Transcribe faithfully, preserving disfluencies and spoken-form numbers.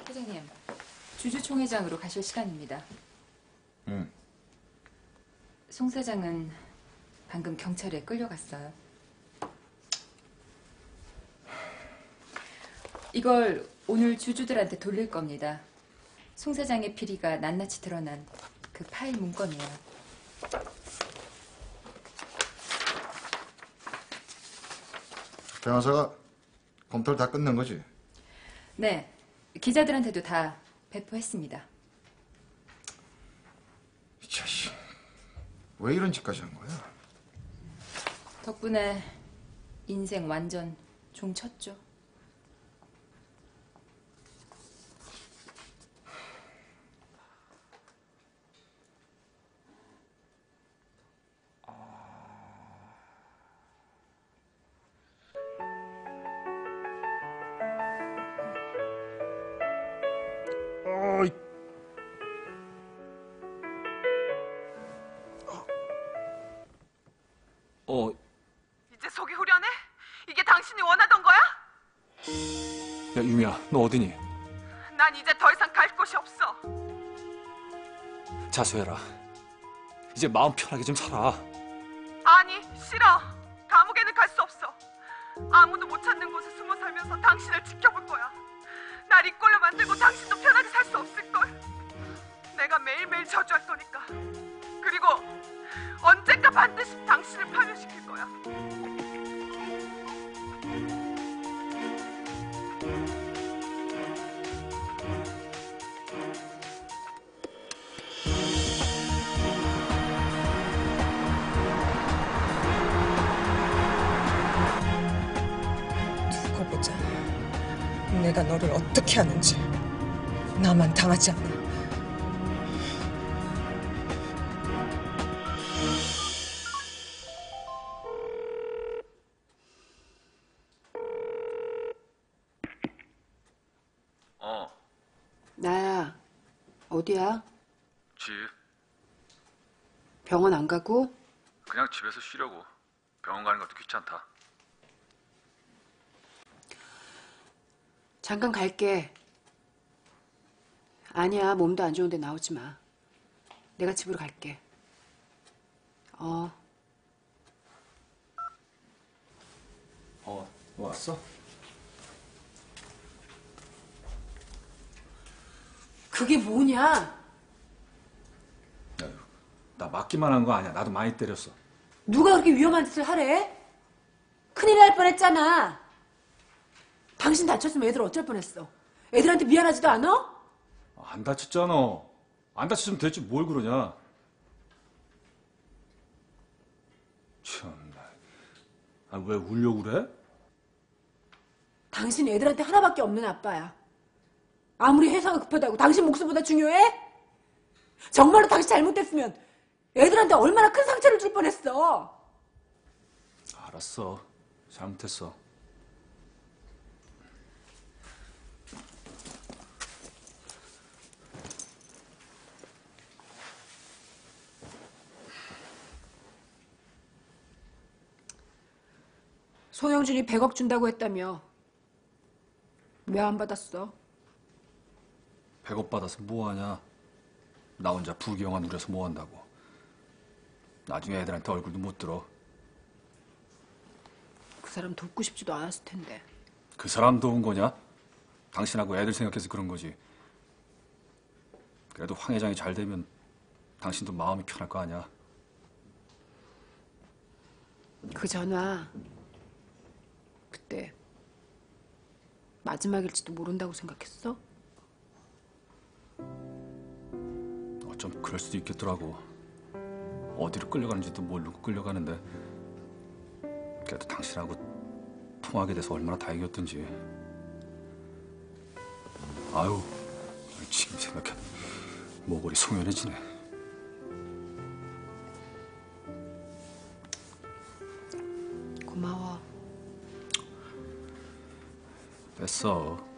회장님, 주주총회장으로 가실 시간입니다. 응. 송 사장은 방금 경찰에 끌려갔어요. 이걸 오늘 주주들한테 돌릴 겁니다. 송 사장의 비리가 낱낱이 드러난 그 파일 문건이에요. 변호사가 검토를 다 끝낸 거지? 네, 기자들한테도 다 배포했습니다. 이 자식, 왜 이런 짓까지 한 거야? 덕분에 인생 완전 종쳤죠. 어이. 어, 이제 속이 후련해? 이게 당신이 원하던 거야? 야 유미야, 너 어디니? 난 이제 더 이상 갈 곳이 없어. 자수해라. 이제 마음 편하게 좀 살아. 아니, 싫어. 감옥에는 갈 수 없어. 아무도 못 찾는 곳에 숨어 살면서 당신을 지켜볼 거야. 날 이꼴로 만들고 당신도 편하게 살 수 없을걸. 내가 매일매일 저주할 거니까. 그리고 언젠가 반드시 당신을 파멸시킬 거야. 두고 보자. 내가 너를 어떻게 하는지. 나만 당하지 않아. 어, 나야. 어디야? 집. 병원 안 가고? 그냥 집에서 쉬려고. 병원 가는 것도 귀찮다. 잠깐 갈게. 아니야, 몸도 안 좋은데 나오지 마. 내가 집으로 갈게. 어. 어, 너 왔어? 그게 뭐냐? 야, 나 맞기만 한 거 아니야. 나도 많이 때렸어. 누가 그렇게 위험한 짓을 하래? 큰일 날 뻔했잖아. 당신 다쳤으면 애들 어쩔 뻔했어. 애들한테 미안하지도 않아? 안 다쳤잖아. 안 다쳤으면 됐지 뭘 그러냐. 참나. 아, 왜 울려고 그래? 당신 애들한테 하나밖에 없는 아빠야. 아무리 회사가 급하다고 당신 목숨보다 중요해? 정말로 당신 잘못됐으면 애들한테 얼마나 큰 상처를 줄 뻔했어. 알았어. 잘못했어. 소영준이 백억 준다고 했다며. 왜 안 받았어? 백억 받아서 뭐하냐. 나 혼자 부귀영화 누려서 뭐한다고. 나중에 애들한테 얼굴도 못 들어. 그 사람 돕고 싶지도 않았을 텐데. 그 사람 도운 거냐? 당신하고 애들 생각해서 그런 거지. 그래도 황 회장이 잘 되면 당신도 마음이 편할 거 아니야. 그 전화 그때 마지막일지도 모른다고 생각했어? 어쩜 그럴 수도 있겠더라고. 어디로 끌려가는지도 모르고 끌려가는데 그래도 당신하고 통하게 돼서 얼마나 다행이었던지. 아유, 지금 생각해 목걸이 송연해지네. 고마워. 됐어.